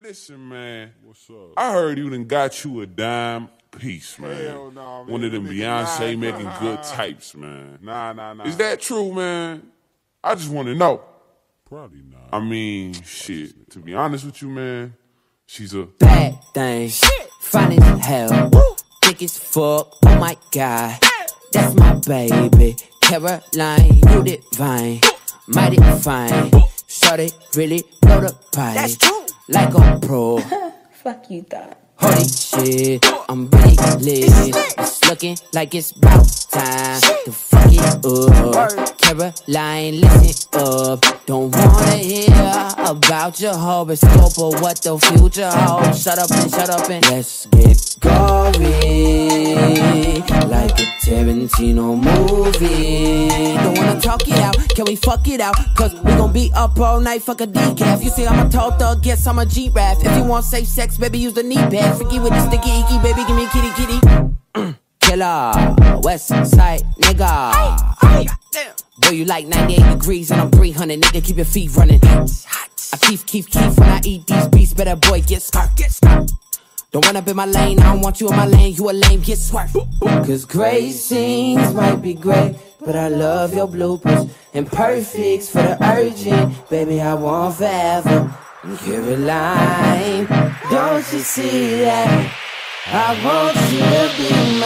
Listen, man. What's up? I heard you done got you a dime piece, man. Hell nah, man. One of them Beyonce making good types, man. Nah. Is that true, man? I just want to know. Probably not. I mean, shit. To be honest with you, man, she's a bad thing. Fine as hell. Thick as fuck. Oh my god. That's my baby. Caroline, you divine. Mighty fine. Shorty really blow the pipe. That's true. Like a pro. Fuck you thought. Holy shit, I'm really lit. It's looking like it's about time to fuck it up. Caroline, listen up. Don't wanna hear about your horoscope or what the future holds. Shut up and let's get gory, like a Tarantino movie. Don't wanna talk it out, can we fuck it out? Cause we gon' be up all night, fuck a decaf. You see I'm a tall thug, guess I'm a G-Rap. If you want safe sex, baby, use the knee pad. Freaky with the sticky icky, baby, give me kitty. Killer, west side nigga. Boy, you like 98 degrees and I'm 300, nigga, keep your feet running. I keep when I eat these beats, better boy, get scarf. Don't run up in my lane, I don't want you in my lane, you a lame, get swerved. Cause great scenes might be great, but I love your bloopers. And perfects for the urgent, baby, I want forever. Caroline, don't you see that? I want you to be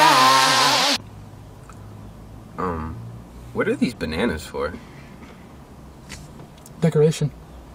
mine. What are these bananas for? Decoration.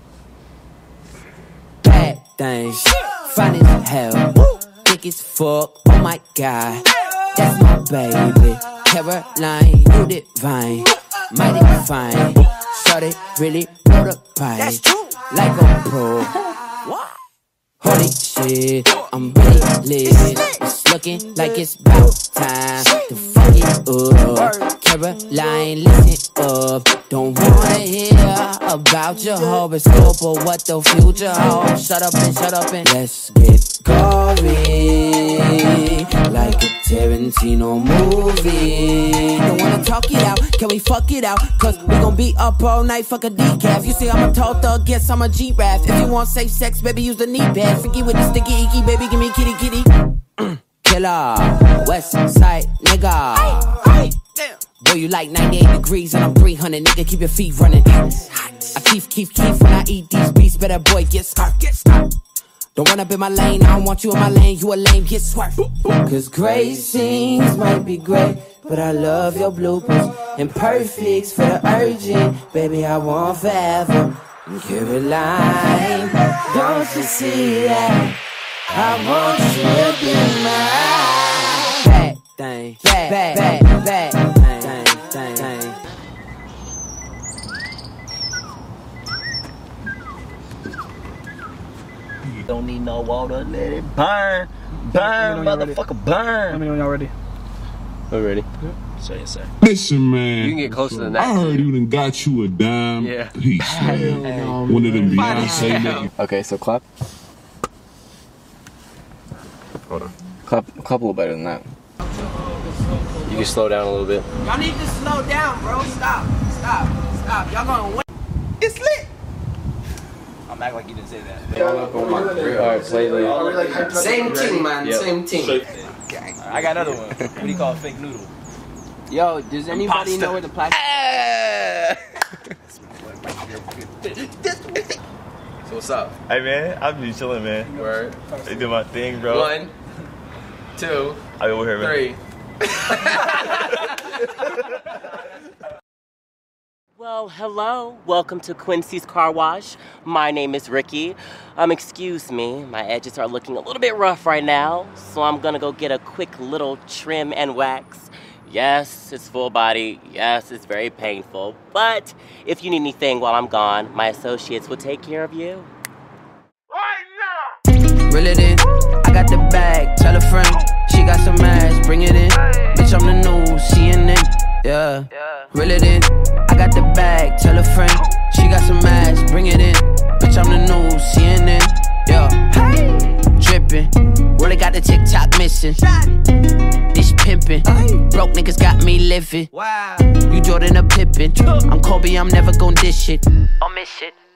Bad things, fine as hell, thick as fuck, oh my god. That's my baby, Caroline, you divine. Mighty fine, shorty really blow the pipe. Like a pro. Holy shit, I'm really lit. It's looking like it's about time to fuck it up. Caroline, listen up. Don't wanna hear about your horoscope or what the future holds. Shut up and let's get gory, like a Tarantino movie. Don't wanna talk it out, can we fuck it out? Cause we gon' be up all night, fuck a decaf. You see I'm a tall thug, guess I'm a G-Rap. If you want safe sex, baby, use the knee pad. Freaky with the sticky icky, baby, give me kitty. Killer, west side nigga. Boy, you like 98 degrees and I'm 300, nigga, keep your feet running. I keep when I eat these beats, better boy, get scarf. Don't run up in my lane, I don't want you in my lane, you a lame, get swerved. Cause great scenes might be great, but I love your bloopers. And perfects for the urgent, baby, I want forever. Caroline, don't you see that? I want you to be mine. Bad thing, bad thing. Don't need no water, let it burn. Burn, motherfucker, burn. Let me know when y'all ready. We're ready. Say it, sir. Listen, man. You can get closer than that. I heard you done got you a dime piece, man. One of them Beyonce making. Okay, so clap. Hold on. Clap a little better than that. You can slow down a little bit. Y'all need to slow down, bro. Stop. Y'all gonna win. It's lit. I'm acting like you didn't say that. Alright, play the... Same team, man. Yep. Same team. I got another one. What do you call a fake noodle? Yo, does anybody know where the plastic? So what's up? Hey man, I'm just chilling, man. Word. They do my thing, bro. 1, 2, I over here, man. 3. Well, hello. Welcome to Quincy's Car Wash. My name is Ricky. Excuse me, my edges are looking a little bit rough right now, so I'm gonna go get a quick little trim and wax. Yes, it's full body. Yes, it's very painful. But if you need anything while I'm gone, my associates will take care of you. Reel it in, I got the bag, tell a friend. She got some ass, bring it in. Bitch, I'm the new CNN, yeah. Reel it in, I got the bag, tell a friend. She got some ass, bring it in. Bitch, I'm the new CNN, yeah. Drippin', really got the TikTok missing. This pimpin', broke niggas got me living. Wow, you Jordan or Pippin. I'm Kobe, I'm never gon' dish it. I'll miss it.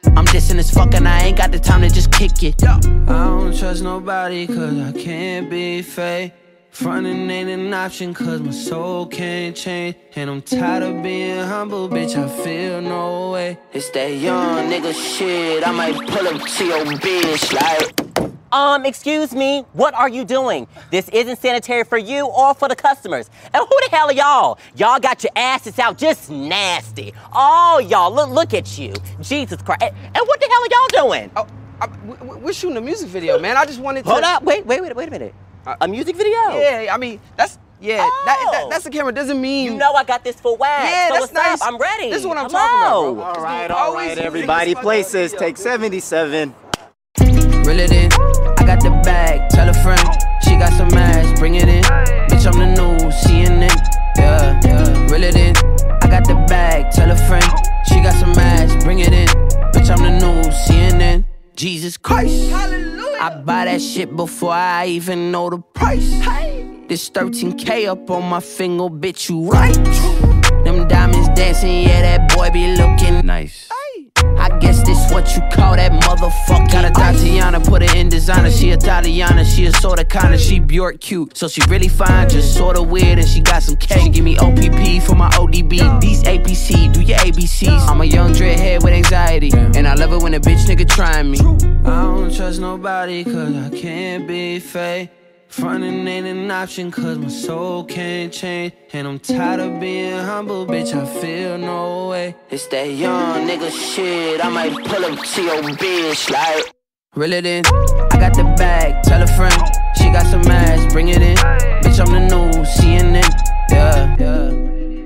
I'm dissing as fuck and I ain't got the time to just kick it. I don't trust nobody cause I can't be fake. Frontin' ain't an option cause my soul can't change. And I'm tired of being humble, bitch, I feel no way. It's that young nigga shit, I might pull up to your bitch like. Excuse me, what are you doing? This isn't sanitary for you or for the customers. And who the hell are y'all? Y'all got your asses out just nasty. Oh, y'all, look at you. Jesus Christ. And what the hell are y'all doing? Oh, we're shooting a music video, man. I just wanted to... Hold up, wait a minute. A music video? Yeah, I mean, that's the camera. Doesn't mean... You know I got this for wax. Yeah, so that's what's nice. Up? I'm ready. This is what I'm talking about, bro. All right, everybody. Places. Take 77. Reel it in, I got the bag, tell a friend. She got some ass, bring it in. Bitch, I'm the new CNN. Yeah. Reel it in, I got the bag, tell a friend. She got some ass, bring it in. Bitch, I'm the new CNN. Jesus Christ. Hallelujah. I buy that shit before I even know the price. This 13K up on my finger, bitch, you right. Them diamonds dancing, yeah, that boy be looking nice. I guess this what you call that motherfucker. Got a Tatiana, put her in designer. She Italiana, she a sorta kinda. She Bjork cute, so she really fine, just sorta weird. And she got some K. She give me OPP for my ODB. These APC, do your ABCs. I'm a young dreadhead with anxiety, and I love it when a bitch nigga trying me. I don't trust nobody cause I can't be fake. Frontin' ain't an option cause my soul can't change. And I'm tired of being humble, bitch, I feel no way. It's that young nigga shit, I might pull up to your bitch like. Reel it in, I got the bag, tell a friend. She got some ass, bring it in. Bitch, I'm the new CNN, yeah.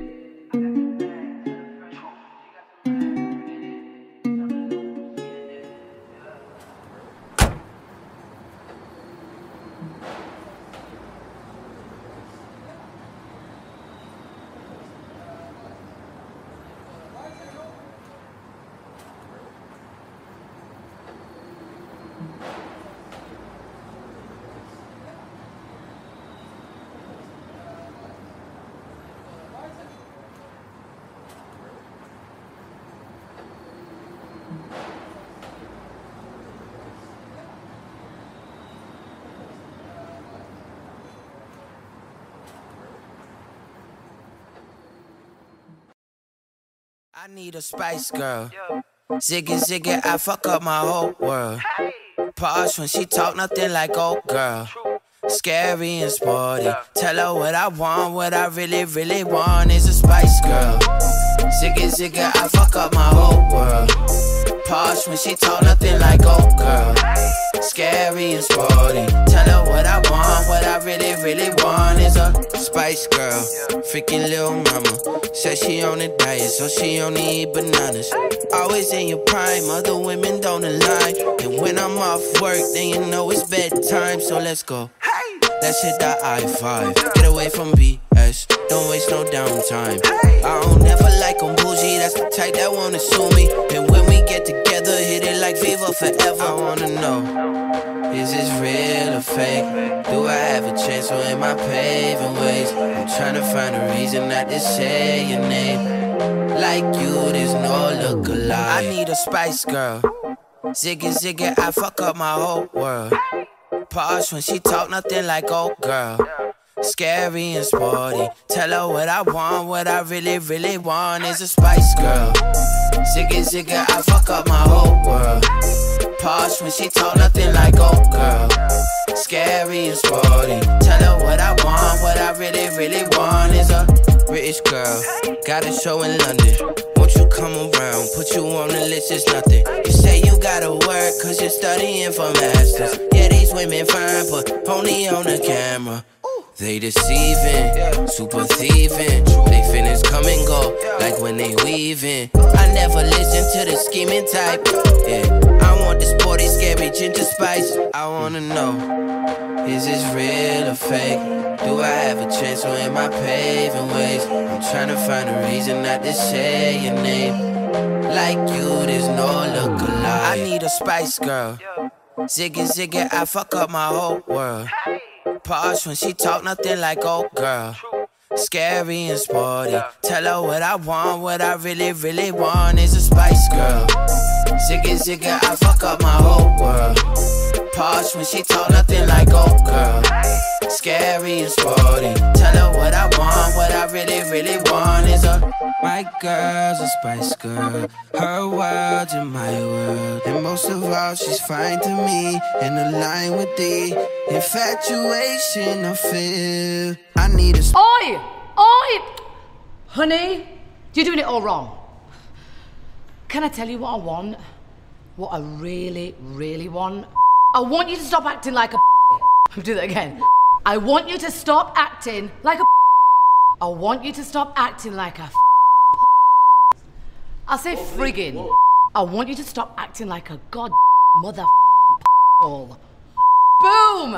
I need a Spice Girl. Ziggy, I fuck up my whole world. Pause when she talk, nothing like old girl. Scary and sporty. Tell her what I really want is a Spice Girl. Ziggy, I fuck up my whole world. Pause when she talk, nothing like old girl. Scary and sporty. Tell her what I really want is a Spice Girl. Freaking little mama. Said she on a diet, so she only eat bananas. Always in your prime, other women don't align. And when I'm off work, then you know it's bedtime. So let's go. Let's hit the I-5. Get away from BS, don't waste no downtime. I don't never like them bougie, that's the type that wanna sue me. And when we get together, hit it like Viva forever. I wanna know, is this real or fake? Do I have a chance or am I paving ways? I'm trying to find a reason not to say your name. Like you, there's no look alike. I need a Spice Girl. Ziggy, I fuck up my whole world. Pause when she talk, nothing like old girl. Scary and sporty. Tell her what I really want is a Spice Girl. Ziggy, I fuck up my whole world. Pause when she talk, nothing like old girl. Scary and sporty. Tell her what I really want is a British girl. Got a show in London. Won't you come around? Put you on the list, it's nothing. You say you gotta work cause you're studying for masters. Yeah, these women fine, but only on the camera. They deceiving, super thieving. They finish come and go, like when they weaving. I never listen to the scheming type. Yeah, I want the sporty, scary ginger spice. I wanna know, is this real or fake? Do I have a chance or am I paving ways? I'm trying to find a reason not to say your name. Like you, there's no look alike. I need a Spice Girl. Ziggy, I fuck up my whole world. Pause when she talk, nothing like old girl. scary and sporty. Tell her what I want, what I really, really want is a Spice Girl. Zigga, I fuck up my whole world. Posh when she talk, nothing like old girl. Scary and sporty. Tell her what I want, what I really, really want is a white girl's a Spice Girl. Her world's in my world. And most of all, she's fine to me. And aligned with the infatuation I feel. I need a Oi! Honey, you're doing it all wrong. Can I tell you what I want? What I really, really want? I want you to stop acting like a I'll do that again. I want you to stop acting like a I want you to stop acting like a I'll say friggin'. I want you to stop acting like a god mother hole. Boom!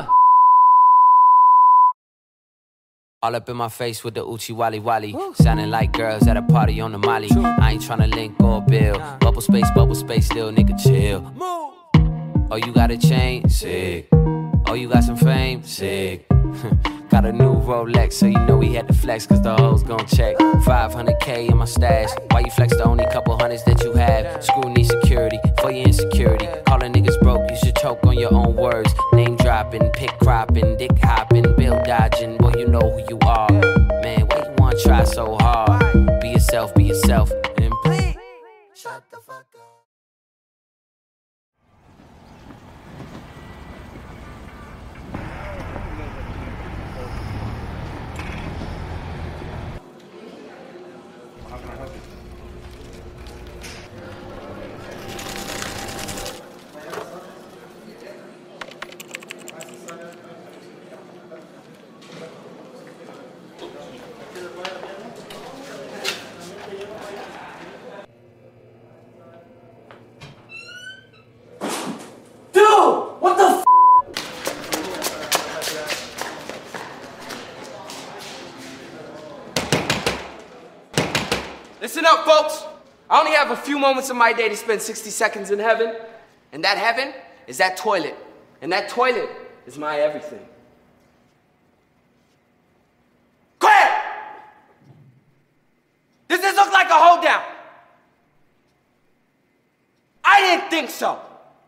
All up in my face with the Uchi Wally Wally. Sounding like girls at a party on the Molly. I ain't tryna link or build. Bubble space, little nigga chill. Oh, you got a chain? Sick. Oh, you got some fame? Sick. Got a new Rolex, so you know we had to flex, cause the hoes gon' check. 500K in my stash. Why you flex the only couple hundreds that you have? Screw need security for your insecurity. Calling niggas broke, you should choke on your own words. Name dropping, pick cropping, dick hopping, bill dodging. Boy, you know who you are. Man, why you wanna try so hard? Be yourself, and please shut the fuck up. Listen up, folks. I only have a few moments of my day to spend 60 seconds in heaven. And that heaven is that toilet. And that toilet is my everything. Quiet! Does this look like a hold down? I didn't think so.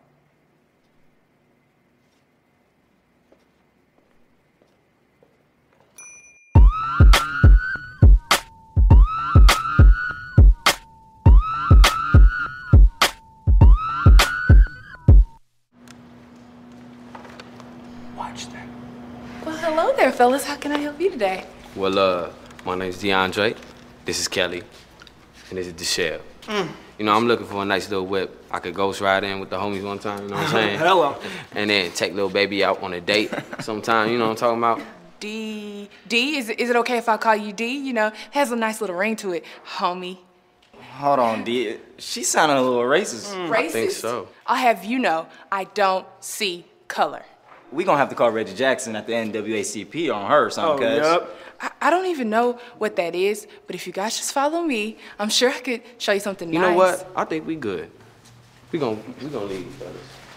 Well, hello there, fellas. How can I help you today? Well, my name's DeAndre. This is Kelly. And this is Deshelle. You know, I'm looking for a nice little whip. I could ghost ride in with the homies one time, you know what I'm saying? Hello. And then take little baby out on a date sometime, you know what I'm talking about? D, is it okay if I call you D? You know, has a nice little ring to it, homie. Hold on, D. She sounded a little racist. Racist? I think so. I'll have you know, I don't see color. We gonna have to call Reggie Jackson at the NAACP on her or something, cuz. Yep. I don't even know what that is, but if you guys just follow me, I'm sure I could show you something You nice. know what? I think we good. We gonna leave, fellas.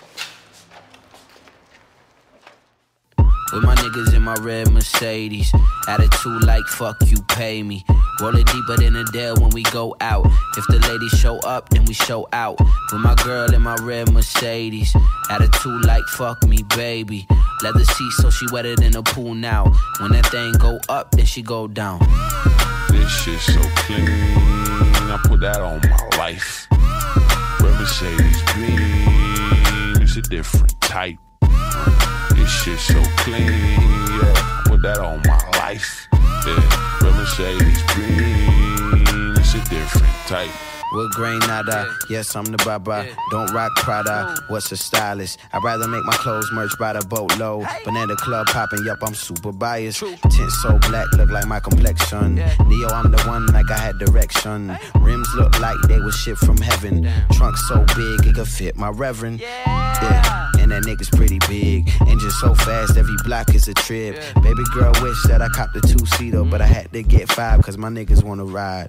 With my niggas in my red Mercedes. Attitude like fuck you pay me. Roll it deeper than Adele when we go out. If the ladies show up, then we show out. With my girl in my red Mercedes. Attitude like fuck me, baby. Leather seats so she wetter than a pool now. When that thing go up, then she go down. This shit so clean, I put that on my life. Red Mercedes beam, it's a different type. This shit so clean, yeah, I put that on my life. Yeah, Red Mercedes beam, it's a different type. With Granada, yes, I'm the Baba. Don't rock Prada, what's a stylist? I'd rather make my clothes merch by the boatload. Banana club popping, yup, I'm super biased. Tint so black, look like my complexion. Neo, I'm the one like I had direction. Rims look like they was shipped from heaven. Trunk so big, it could fit my reverend. Yeah, and that nigga's pretty big. Engine so fast, every block is a trip. Baby girl wish that I copped a two-seater, but I had to get 5 cause my niggas wanna ride.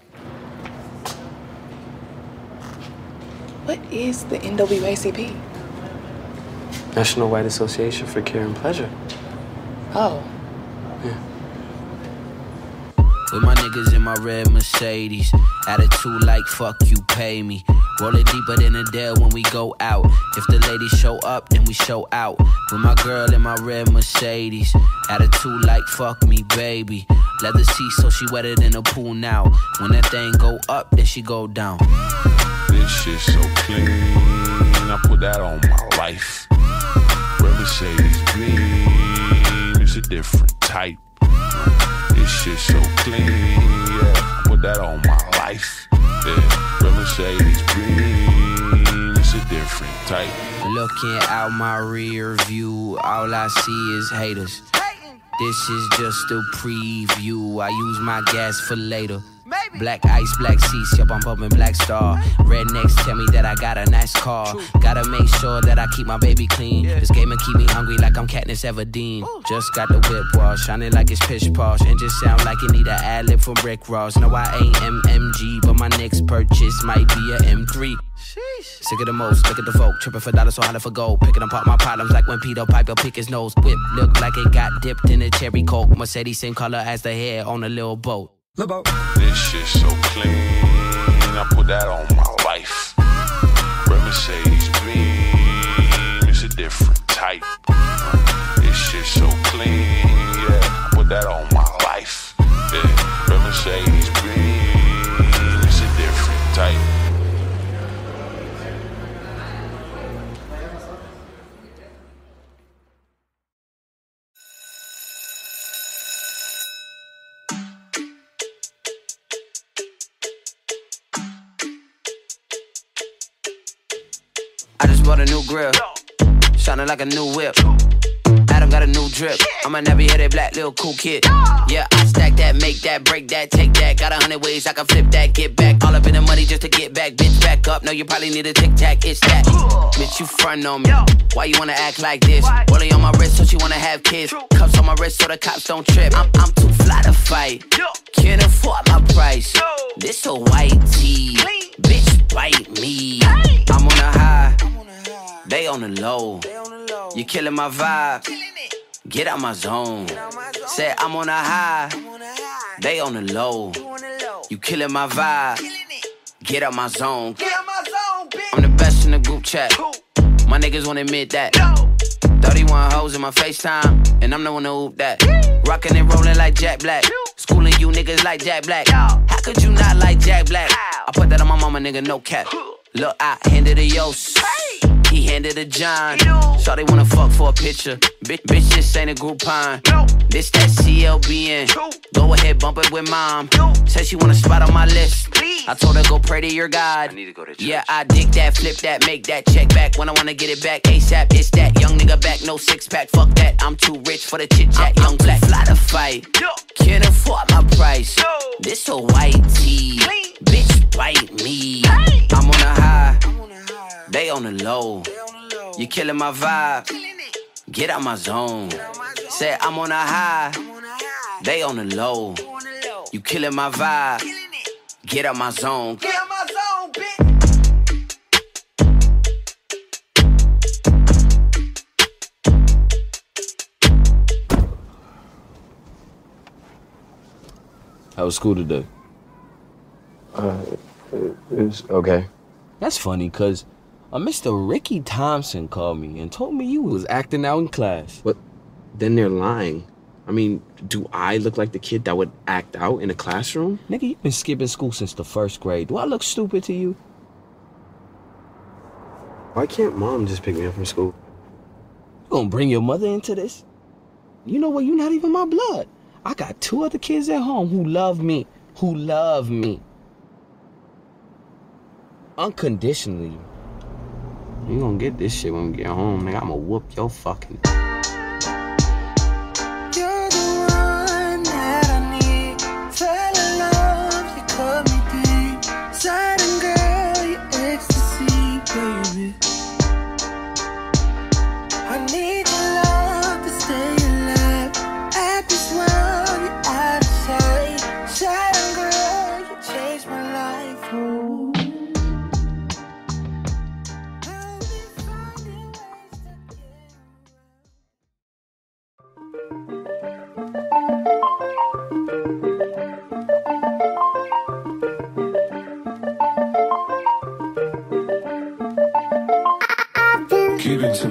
What is the NAACP? National White Association for Care and Pleasure. Oh. Yeah. With my niggas in my red Mercedes. Attitude like fuck you, pay me. Roll it deeper than a dare when we go out. If the ladies show up, then we show out. With my girl in my red Mercedes. Attitude like fuck me, baby. Leather seats so she wetter than a pool now. When that thing go up, then she go down. This shit so clean, I put that on my life. Red Mercedes beam, it's a different type. This shit so clean, yeah, I put that on my life. Yeah, Red Mercedes beam, it's a different type. Looking out my rear view, all I see is haters. This is just a preview, I use my gas for later. Black ice, black seats, yup, I'm bumping Black Star. Rednecks tell me that I got a nice car. Gotta make sure that I keep my baby clean. This game and keep me hungry like I'm Katniss Everdeen. Just got the whip wash, shining like it's pish posh. And just sound like it need an ad-lib from Rick Ross. No, I ain't MMG, but my next purchase might be a M3. Sick of the most, look at the folk, tripping for dollars, so holler for gold. Picking apart my problems like when Peter Piper pick his nose. Whip look like it got dipped in a cherry coke. Mercedes same color as the hair on a little boat. This shit so clean, I put that on my life. Red Mercedes beam, it's a different type. This shit so clean, yeah, I put that on my life. Yeah, Red Mercedes beam, it's a different type. I just bought a new grill, shining like a new whip. Adam got a new drip. I'm a nappy-headed black little cool kid. Yeah, I stack that, make that, break that, take that. Got 100 ways I can flip that, get back. All up in the money just to get back. Bitch, back up. No, you probably need a tic-tac. It's that. Bitch, you front on me. Why you wanna act like this? Rolling on my wrist so she wanna have kids. Cuffs on my wrist so the cops don't trip. I'm too fly to fight. Can't afford my price. This a white tee. Bitch, bite me. I'm on a high. They on the low. You killing my vibe. Get out my zone. Say I'm on a high. They on the low. You killing my vibe. Get out my zone. I'm the best in the group chat. My niggas won't admit that. 31 hoes in my FaceTime, and I'm the one to hoop that. Rockin' and rollin' like Jack Black. Schooling you niggas like Jack Black. How could you not like Jack Black? I put that on my mama, nigga, no cap. Look, I handed a Yos. He handed a John. Shawty wanna fuck for a picture. Bitch, this ain't a Groupon. This that CLBN. Go ahead, bump it with mom. Said she want a spot on my list. I told her go pray to your God. I need to go to church. Yeah, I dig that, flip that, make that check back. When I wanna get it back ASAP, it's that young nigga back, no six pack. Fuck that, I'm too rich for the chit chat. Young black, fly to fight. Can't afford my price. This a white tee. Bitch, bite me. I'm on a high. They on the low. You killing my vibe. Get out my zone. Say I'm on a high. They on the low. You killing my vibe. Get out my zone. Get out my zone, bitch. How was school today? It's okay. That's funny, cause Mr. Ricky Thompson called me and told me you was acting out in class. But then they're lying. I mean, do I look like the kid that would act out in a classroom? Nigga, you been skipping school since the 1st grade. Do I look stupid to you? Why can't mom just pick me up from school? You gonna bring your mother into this? You know what? You're not even my blood. I got 2 other kids at home who love me. Who love me. Unconditionally. You gonna get this shit when we get home, nigga. I'ma whoop your fucking...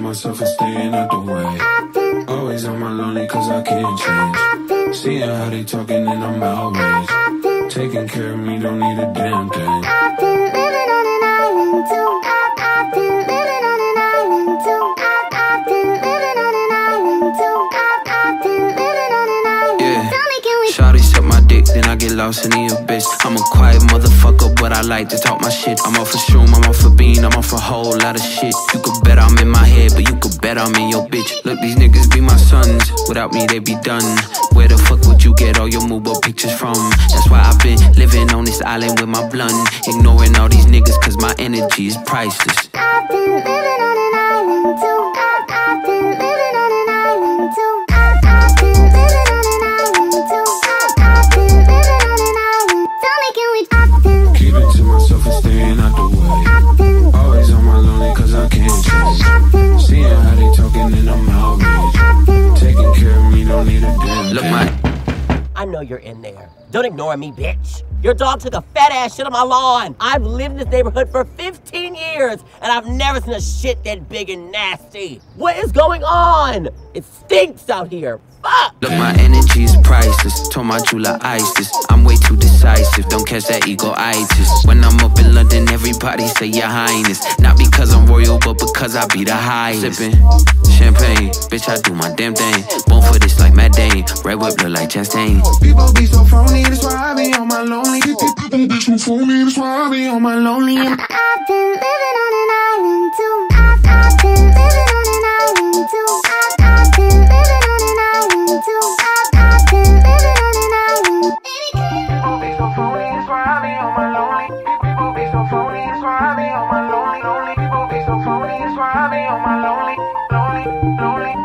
myself and staying out the way. Always on my lonely cause I can't change. Seeing how they talking and I'm outraged. Taking care of me, don't need a damn thing. I've been living on an island too. I've been living on an island too. I've been living on an island too. I've been living on an island. Yeah. Tell me, can we? Shawty suck my dick, then I get lost in the abyss. I'm a quiet motherfucker, but I like to talk my shit. I'm off for shroom, I'm off for bean, I'm off for a whole lot of shit. You could bet I'm in my head, but you could bet I'm in your bitch. Look, these niggas be my sons, without me they be done. Where the fuck would you get all your mobile pictures from? That's why I've been living on this island with my blunt, ignoring all these niggas cause my energy is priceless. I've been living on an island too. I've been living on an island too. I've been living on an island too. I've been living on an island. Tell me, can we? Keep it to myself and staying out the way. Always on my lonely cause I can't change. Seeing how they talking and I'm outraged. Taking care of me, don't need a damn Look, thing. I know you're in there. Don't ignore me, bitch. Your dog took a fat ass shit on my lawn. I've lived in this neighborhood for 15 years, and I've never seen a shit that big and nasty. What is going on? It stinks out here. Fuck! Look, my energy is priceless. Told my jeweler ISIS. I'm way too decisive. Don't catch that ego-itis. When I'm up in London, everybody say your highness. Not because I'm royal, but because I be the highest. Sipping champagne, bitch, I do my damn thing. Born for this like Matt Dane. Red whip look like Chastain. People be so phony, that's why I be on my lonely. People be so phony, that's why I be on my lonely. I've been living on an island too. I've been living on an island too. I've been living on an island too. I've been living on an island. People be so phony, that's why I be on my lonely. People be so phony, that's why I be on my lonely. Lonely people be so phony, that's why I be on my lonely. Lonely, lonely.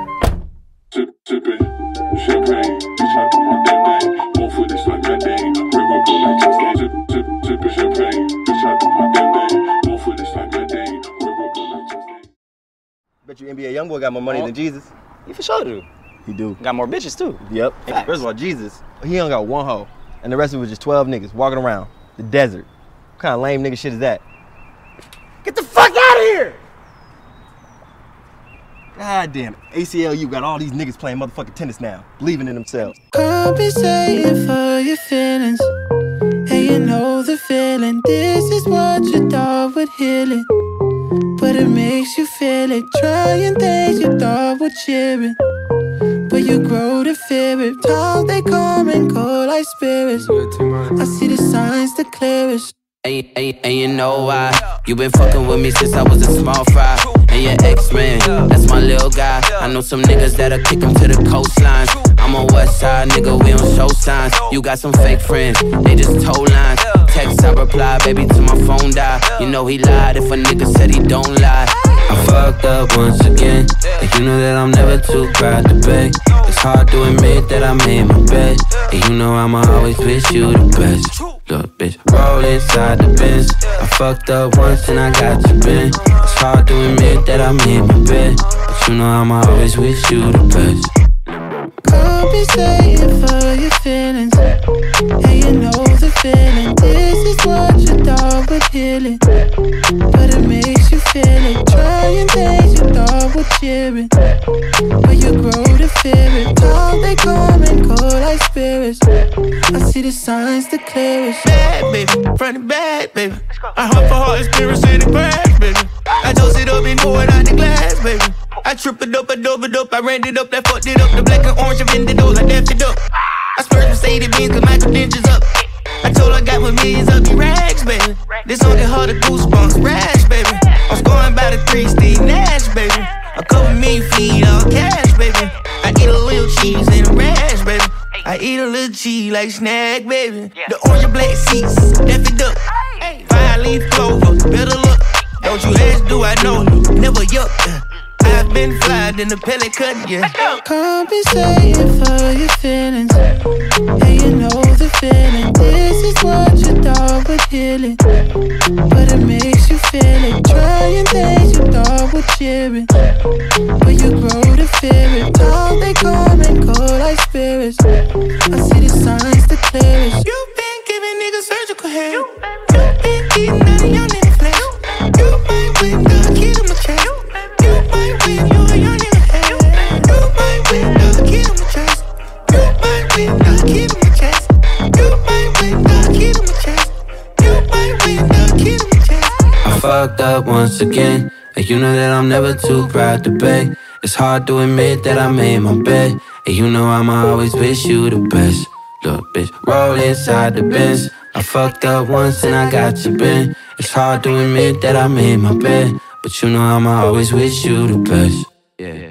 Sipping champagne, bitch, I do my damn thing. Born for this like Matt Dane. Red whip look like Chastain. Sipping champagne, bitch, I do my damn thing. Born for this like Matt Dane. Red whip look like Chastain. Bet you NBA YoungBoy got more money than Jesus. He for sure do. He do. Got more bitches too. Yep. Facts. First of all, Jesus, he only got one hoe, and the rest of it was just 12 niggas walking around the desert. What kind of lame nigga shit is that? Get the fuck out of here! God damn, ACLU got all these niggas playing motherfucking tennis now, believing in themselves. Compensating for your feelings, and you know the feeling. This is what you thought would heal it, but it makes you feel it. Trying things you thought would cheer it, but you grow to fear it. Times they come and go like spirits. I see the signs the clearest. And you know why? You been fucking with me since I was a small fry. And your ex-man, that's my little guy. I know some niggas that'll kick him to the coastlines. I'm on west side, nigga, we don't show signs. You got some fake friends, they just tow lines. Text, I reply, baby, till my phone die. You know he lied if a nigga said he don't lie. I fucked up once again, and you know that I'm never too proud to beg. It's hard to admit that I made my bed, and you know I'ma always wish you the best. Look, bitch, roll inside the Benz. I fucked up once and I got you bent. It's hard to admit that I made my bed, but you know I'ma always wish you the best. Compensating for your feelings, and you know the feeling. This is what you thought would heal it, but it makes you feel it. Trying things you thought would cheer it, but you grow to fear it. Times they come and go like spirits. I see the signs the clearest. Bad baby, front and back baby. I heart for heart, experience in the crash baby. I toast it up and pour it out the glass baby. I trip it up, I dope it up, I ran it up, that fucked it up. The black and orange, I bend it over, I dapped it up. I splurged Mercedes Benz, cause my credentials up. I told her I got my millions up, the rags, baby. This on the heart of goosebumps, rash, baby. I'm scoring by the 3 Steve Nash, baby. A couple million feet, all cash, baby. I eat a little cheese and a rash, baby. I eat a little cheese like snack, baby. The orange and black seats, dapped it up. 5-leaf clover, better look. Don't you ask, do I know you? Never yuck. I've been flying in the pellet cut, yeah. Compensating for your feelings, and you know the feeling. This is what you thought would heal it, but it makes you feel it. Trying things you thought would cheer it, but you grow to fear it. Times they come and go like spirits. I see the signs the clearest. You've been giving niggas surgical hair. You've been eating out of your nigga flesh. You might win the kid on the track. You might win. fucked up once again. And you know that I'm never too proud to beg. It's hard to admit that I made my bed. And you know I'ma always wish you the best. Look, bitch, roll inside the Benz. I fucked up once and I got you bent. It's hard to admit that I made my bed, but you know I'ma always wish you the best. Yeah.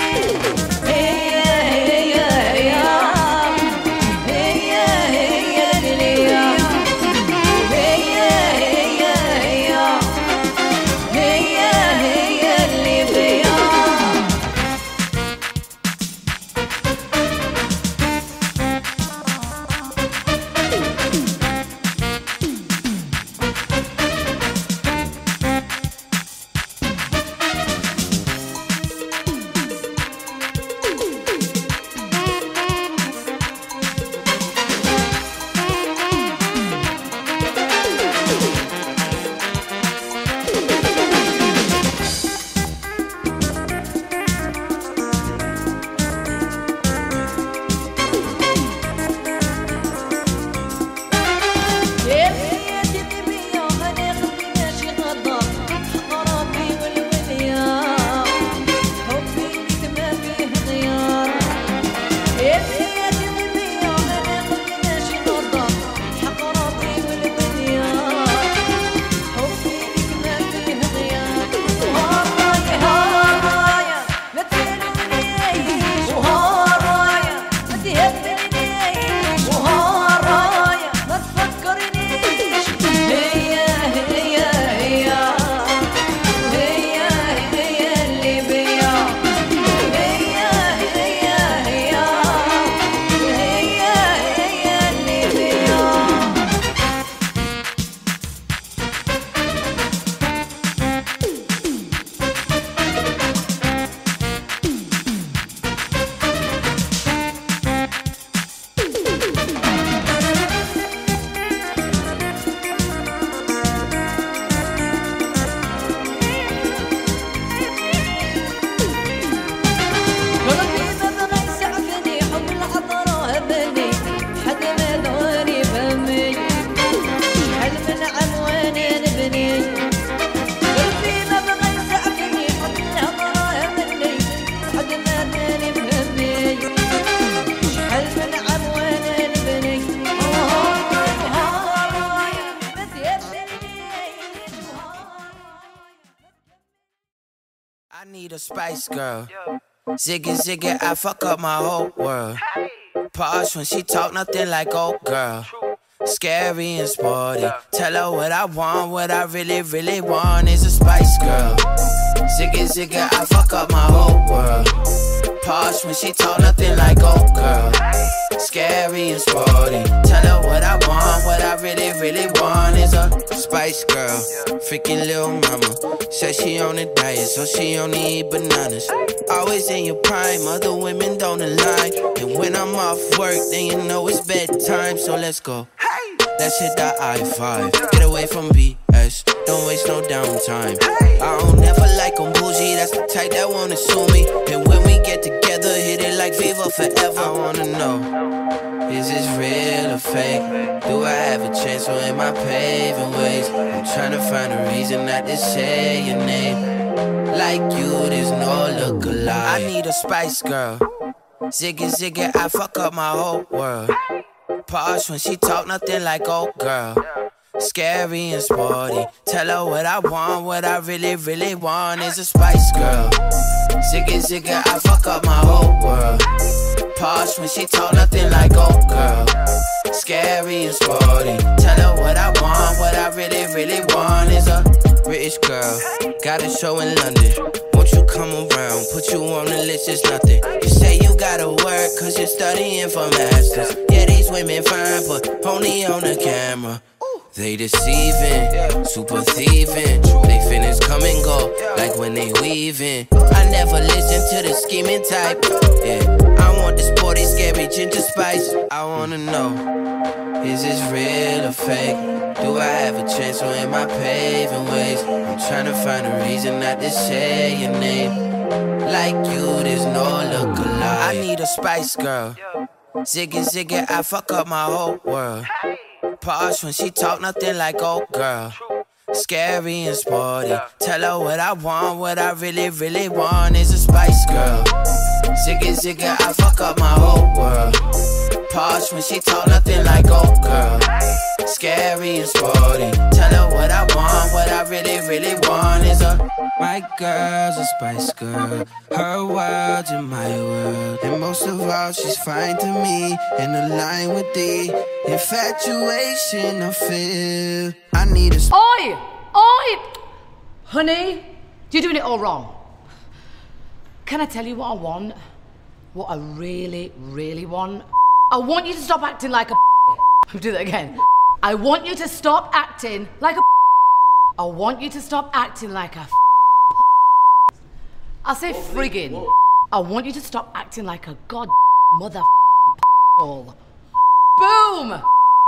Yeah. need a Spice Girl. Ziggy, ziggy, I fuck up my whole world. Posh when she talk, nothing like old girl. Scary and sporty. Tell her what I want, what I really, really want is a Spice Girl. Ziggy, ziggy, I fuck up my whole world. Posh when she talk, nothing like old girl. Scary and sporty. Tell her what I want, what I really, really want is a Spice Girl. Freaking little mama. Said she on a diet, so she only eat bananas. Always in your prime, other women don't align. And when I'm off work, then you know it's bedtime, so let's go. Let's hit that I-5. Get away from BS, don't waste no downtime. I don't never like them bougie, that's the type that wanna sue me. And when we get together, hit it like Viva forever. I wanna know, is this real or fake? Do I have a chance or am I paving ways? I'm trying to find a reason not to say your name. Like you, there's no look-alike. I need a Spice Girl. Ziggy, ziggy, I fuck up my whole world. Posh when she talk, nothing like old girl. Scary and sporty. Tell her what I want, what I really, really want is a Spice Girl. Ziggy, ziggy, I fuck up my whole world. Posh when she talk, nothing like old girl. Scary and sporty. Tell her what I want, what I really, really want is a British girl. Got a show in London. Won't you come around? Put you on the list, it's nothing. You say you gotta work, cause you're studying for masters. Yeah, these women fine, but only on the camera. They deceiving, super thieving. They finish come and go, like when they weaving. I never listen to the scheming type. Yeah, I want the sporty, scary ginger spice. I wanna know, is this real or fake? Do I have a chance or am I paving ways? I'm trying to find a reason not to say your name. Like you, there's no look-alike. I need a Spice Girl. Ziggy, ziggy, I fuck up my whole world. Posh when she talk, nothing like old girl. Scary and sporty. Tell her what I want, what I really, really want is a Spice Girl. Ziggy, ziggy, I fuck up my whole world. Posh when she talk, nothing like old girl. Scary and sporty. Tell her what I want, what I really, really want is a my girl's a Spice Girl. Her world's in my world. And most of all, she's fine to me. And aligned with the infatuation I feel. I need a Oi! Oi! Honey, you're doing it all wrong. Can I tell you what I want? What I really, really want? I want you to stop acting like a I'll do that again. I want you to stop acting like a I want you to stop acting like a I'll say friggin'. I want you to stop acting like a god mother hole. Boom!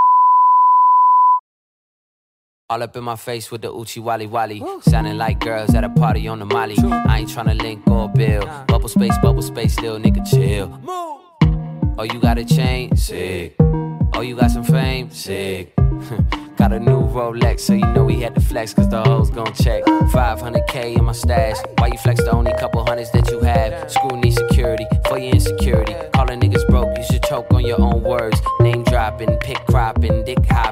All up in my face with the Uchi Wally Wally. Sounding like girls at a party on the Molly. I ain't tryna link or bill. Bubble space, little nigga chill. Oh, you got a chain? Sick. Oh, you got some fame? Sick. Got a new Rolex, so you know we had to flex, cause the hoes gon' check. 500K in my stash. Why you flex the only couple hundreds that you have? Screw need security for your insecurity. Calling niggas broke, you should choke on your own words. Name dropping, pick cropping, dick hopping.